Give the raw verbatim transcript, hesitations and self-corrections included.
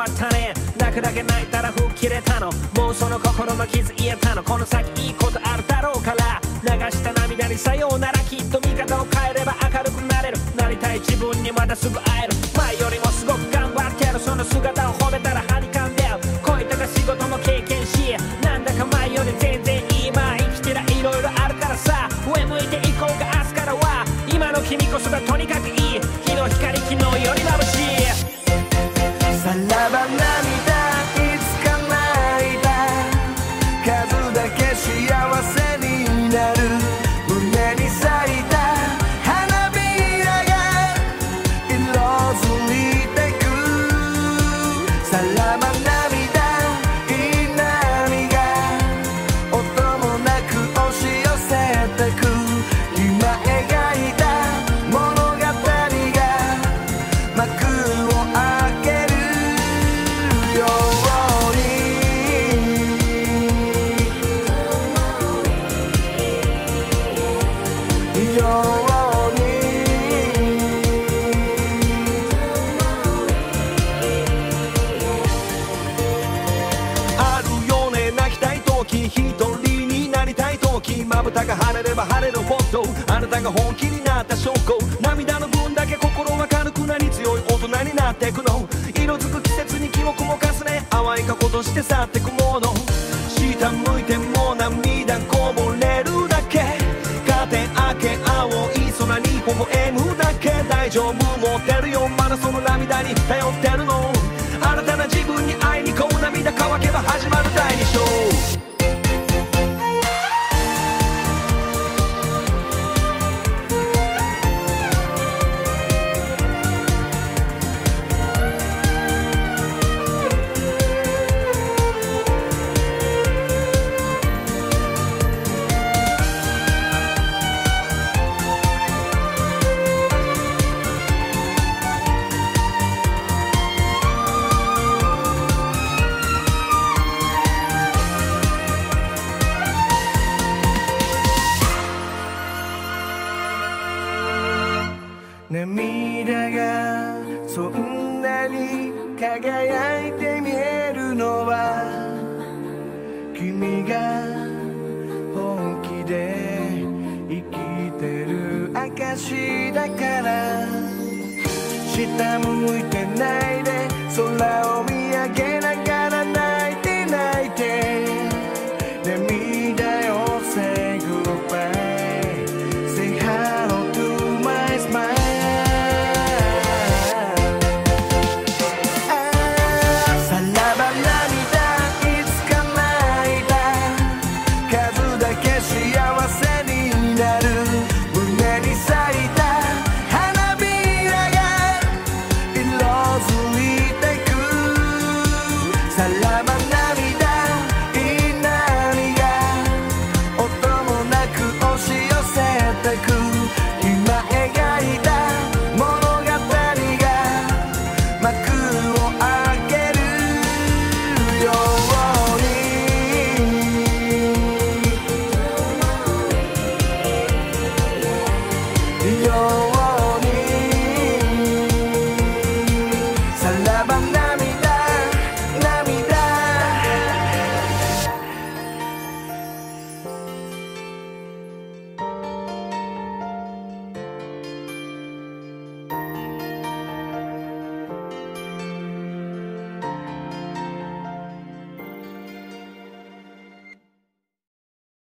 わったね。泣くだけ泣いたら吹っ切れたの。もうその心の傷癒えたの。この先いいことあるだろうから、流した涙にさようなら。きっと見方を変えれば明るくなれる。なりたい自分にまたすぐ会える。前よりもすごく頑張ってる。その姿を褒めたらはにかんでる。恋とか仕事も経験し、なんだか前より全然今生きてらいろいろあるからさ、上向いていこうか明日からは。今の君こそがとにかくいい。日の光昨日より眩しい。 さらば涙いつか泣いた数だけ幸せになる。胸に咲いた花びらが色づいてく。さらば涙いい波が音もなく押し寄せてく。今描いた物語が幕を開けるように。ようにあるよね。泣きたい時、一人になりたい時、まぶたが晴れれば晴れるほどあなたが本気になった証拠。涙の分だけ心は軽くなり強い大人になってくの。色づく季節に記憶も重ね淡い過去として去ってくもの。下向いても涙こぼれるだけ。カーテン開け青い空に微笑むだけ。大丈夫持ってるよまだその涙に頼ってるの。新たな自分に会いにこう涙乾けば始まる第二章。涙がそんなに輝いて見えるのは君が本気で生きてる証だから。下向いてないで空